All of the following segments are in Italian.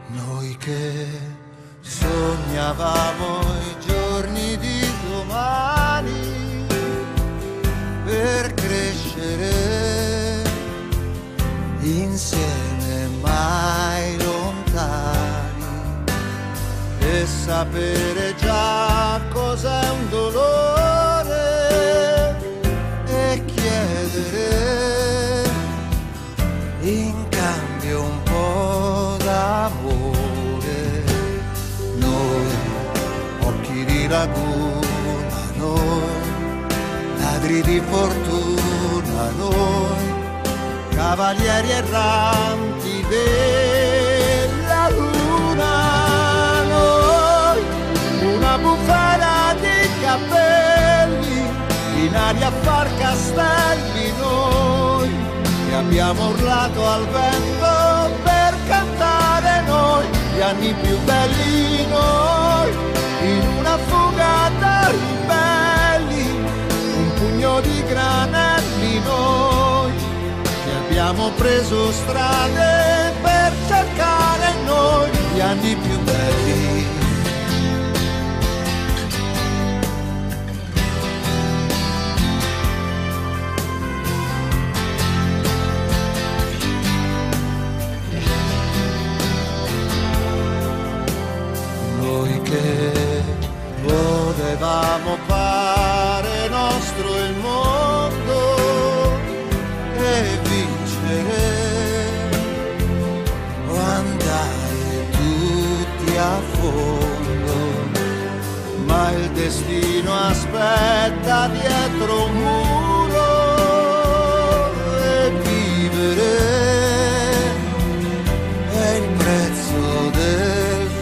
Noi che sognavamo i giorni di domani per crescere insieme mai lontani e sapere già cos'è un dolore e chiedere in cambio un po' d'amore. Noi, occhi di laguna, noi, ladri di fortuna, noi, cavalieri erranti della luna, noi, una bufera di capelli, in aria a far castelli, noi, che abbiamo urlato al vento per cantare noi, gli anni più belli noi, in una fuga da ribelli, un pugno di granelli noi, che abbiamo preso strade per cercare noi, gli anni più belli. Che volevamo fare nostro il mondo e vincere o andare tutti a fondo, ma il destino aspetta dietro un muro e vivere è il prezzo del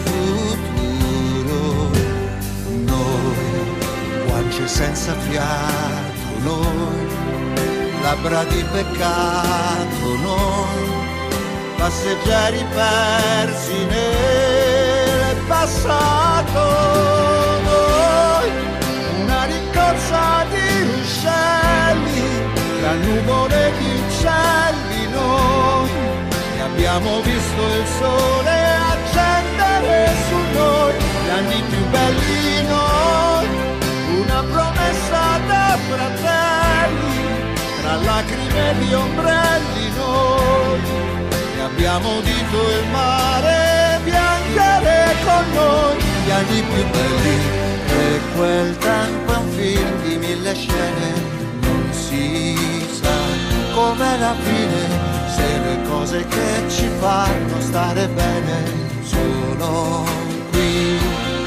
senza fiato noi, labbra di peccato noi, passeggeri persi nel passato noi, una rincorsa di ruscelli, tra nuvole di uccelli noi, e abbiamo visto il sole accendere su noi, gli anni più belli noi, una promessa da fratelli, tra lacrime di ombrelli noi, e abbiamo udito il mare piangere con noi, gli anni più belli, e quel tempo è un film di 1000 scene, non si sa com'è la fine, se le cose che ci fanno stare bene sono qui.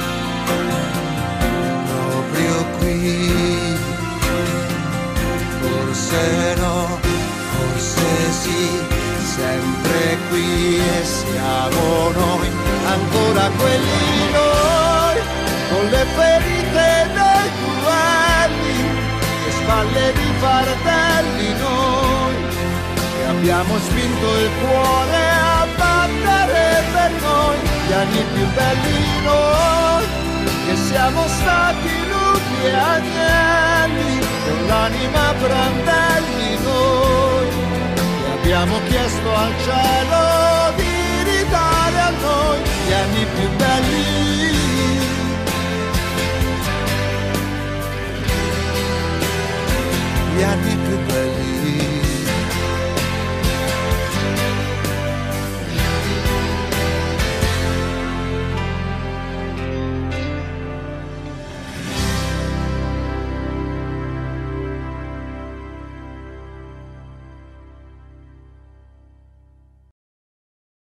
Qui, forse no, forse sì, sempre qui e siamo noi, ancora quelli noi, con le ferite dei duelli, le spalle di fardelli noi, che abbiamo spinto il cuore a battere per noi, gli anni più belli noi, che siamo stati lupi e agnelli, con l'anima brandelli noi, e abbiamo chiesto al cielo di ridare a noi gli anni più belli. Gli anni più belli.